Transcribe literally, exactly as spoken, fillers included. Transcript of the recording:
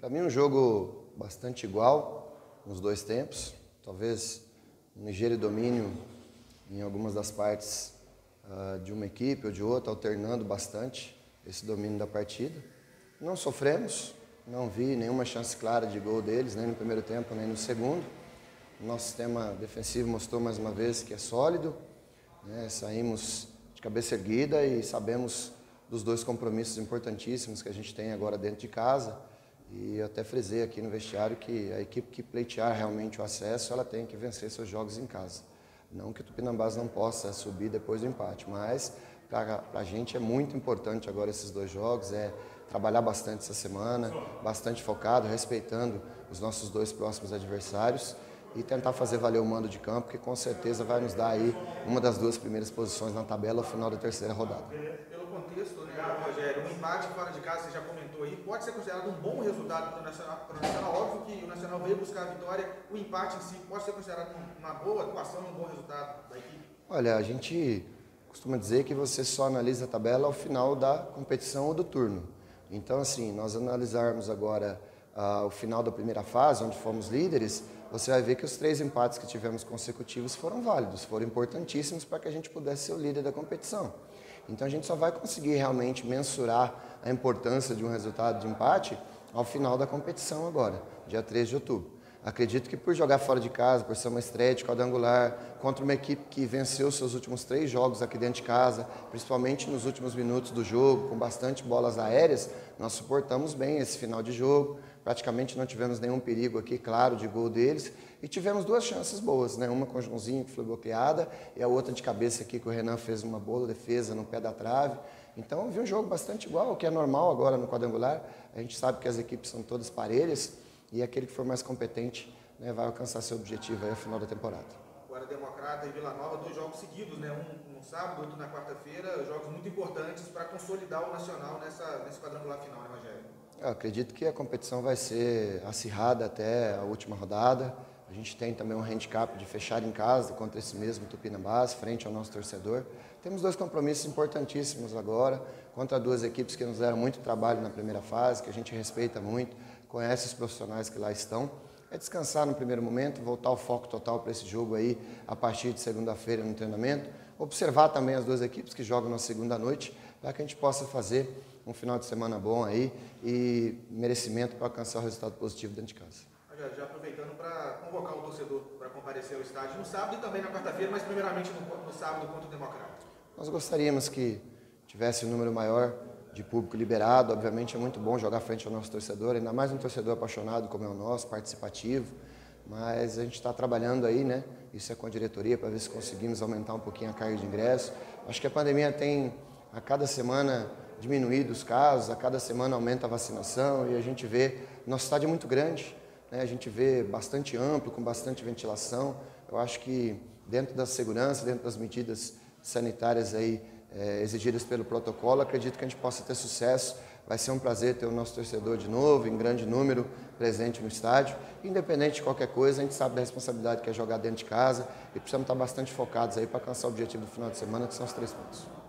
mim um jogo bastante igual nos dois tempos. Talvez um ligeiro domínio em algumas das partes uh, de uma equipe ou de outra, alternando bastante esse domínio da partida. Não sofremos, não vi nenhuma chance clara de gol deles, nem no primeiro tempo, nem no segundo. O nosso sistema defensivo mostrou mais uma vez que é sólido, né? Saímos de cabeça erguida e sabemos dos dois compromissos importantíssimos que a gente tem agora dentro de casa. E eu até frisei aqui no vestiário que a equipe que pleitear realmente o acesso, ela tem que vencer seus jogos em casa. Não que o Tupinambás não possa subir depois do empate, mas para a gente é muito importante agora esses dois jogos, é trabalhar bastante essa semana, bastante focado, respeitando os nossos dois próximos adversários e tentar fazer valer o mando de campo, que com certeza vai nos dar aí uma das duas primeiras posições na tabela ao final da terceira rodada. Pelo contexto, né, Rogério, um empate fora de casa, você já comentou aí, pode ser considerado um bom resultado para o Nacional, para o Nacional. Óbvio que o Nacional veio buscar a vitória, o empate em si pode ser considerado uma boa atuação, um bom resultado da equipe? Olha, a gente costuma dizer que você só analisa a tabela ao final da competição ou do turno. Então, assim, nós analisarmos agora uh, o final da primeira fase, onde fomos líderes, você vai ver que os três empates que tivemos consecutivos foram válidos, foram importantíssimos para que a gente pudesse ser o líder da competição. Então a gente só vai conseguir realmente mensurar a importância de um resultado de empate ao final da competição agora, dia três de outubro. Acredito que por jogar fora de casa, por ser uma estreia de quadrangular, contra uma equipe que venceu seus últimos três jogos aqui dentro de casa, principalmente nos últimos minutos do jogo, com bastante bolas aéreas, nós suportamos bem esse final de jogo. Praticamente não tivemos nenhum perigo aqui, claro, de gol deles. E tivemos duas chances boas, né? Uma com o Joãozinho, que foi bloqueada, e a outra de cabeça aqui, que o Renan fez uma boa defesa no pé da trave. Então, eu vi um jogo bastante igual, o que é normal agora no quadrangular. A gente sabe que as equipes são todas parelhas, e aquele que for mais competente, né, vai alcançar seu objetivo aí ao final da temporada. Agora, Democrata e Vila Nova, dois jogos seguidos, né? Um no sábado, outro na quarta-feira, jogos muito importantes para consolidar o Nacional nessa, nesse quadrangular final, né, Rogério? Eu acredito que a competição vai ser acirrada até a última rodada. A gente tem também um handicap de fechar em casa contra esse mesmo Tupinambás, frente ao nosso torcedor. Temos dois compromissos importantíssimos agora, contra duas equipes que nos deram muito trabalho na primeira fase, que a gente respeita muito, conhece os profissionais que lá estão. É descansar no primeiro momento, voltar o foco total para esse jogo aí a partir de segunda-feira no treinamento. Observar também as duas equipes que jogam na segunda noite, para que a gente possa fazer um final de semana bom aí e merecimento para alcançar o resultado positivo dentro de casa. Já, já aproveitando para convocar o torcedor para comparecer ao estádio no sábado e também na quarta-feira, mas primeiramente no, no sábado contra o Democrata. Nós gostaríamos que tivesse um número maior de público liberado. Obviamente é muito bom jogar frente ao nosso torcedor, ainda mais um torcedor apaixonado como é o nosso, participativo, mas a gente está trabalhando aí, né? Isso é com a diretoria, para ver se conseguimos aumentar um pouquinho a carga de ingresso. Acho que a pandemia tem a cada semana diminuído os casos, a cada semana aumenta a vacinação e a gente vê, nosso estádio é muito grande, né? A gente vê bastante amplo, com bastante ventilação. Eu acho que dentro da segurança, dentro das medidas sanitárias aí, é, exigidas pelo protocolo, acredito que a gente possa ter sucesso. Vai ser um prazer ter o nosso torcedor de novo, em grande número, presente no estádio. Independente de qualquer coisa, a gente sabe da responsabilidade que é jogar dentro de casa e precisamos estar bastante focados aí para alcançar o objetivo do final de semana, que são os três pontos.